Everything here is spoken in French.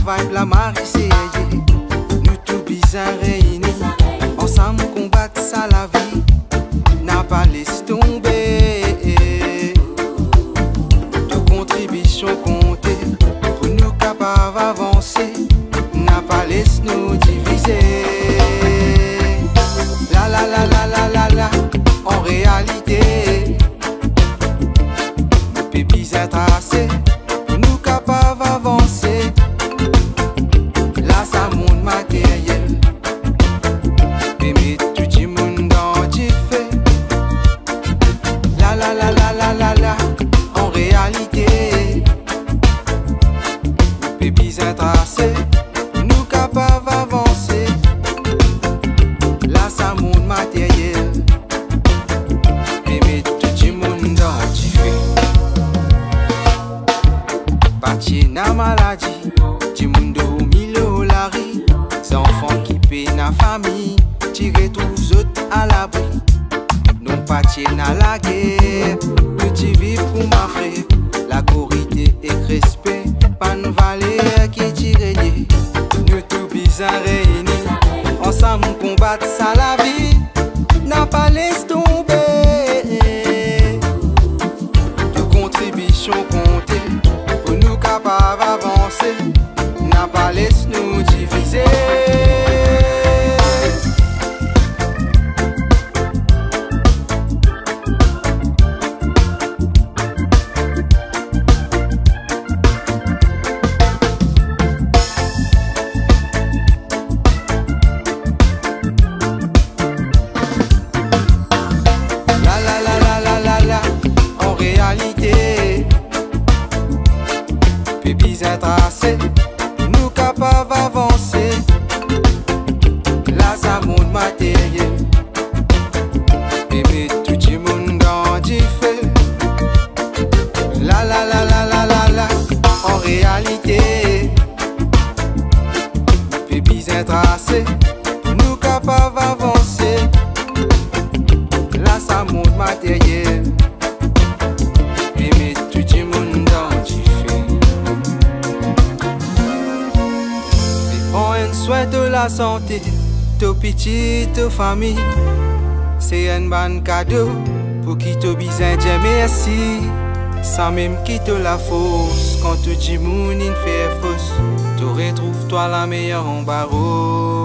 vibe la marissée. Nous tout bizarre réunis, ensemble combattre ça la vie. N'a pas laissé tomber. Toute contribution comptée pour nous capables d'avancer. N'a pas laissé nous diviser. La la la la la la la, en réalité, nous peut bien tracer. Nous capables d'avancer. Là ça monde matériel. Mais tout le monde dans du fait. La la la la la la la, en réalité, nous peut bien tracer. Nous capables d'avancer. Là ça monde matériel. Mais tout le monde dans du fait. Parti na maladie, du monde au milieu la rue. Les enfants qui paient na famille, tu retrouves autres à l'abri. Non parti na la guerre, petit vivre pour ma frère. La corité et respect, pas de valeur qui tire. Nous tout bizarre réunis, ensemble combattre ça la vie. N'a pas laissé tomber. De contribution comptée pour nous capables d'avancer. N'a pas laissé nous diviser. La la la la la la la, en réalité, puis bien tracé, nous capables d'avancer. Là ça monde matériel. Mais tout le monde dans du feu. La la la la la la la, en réalité, puis bien tracé, nous capables d'avancer. Là ça monde matériel. Mais tout le monde dans du feu. On souhaite la santé, to petite famille. C'est un bon cadeau pour qui te besoin de merci. Sans même quitter la fosse, quand tout le monde fait fausse, tu retrouves toi la meilleure en barreau.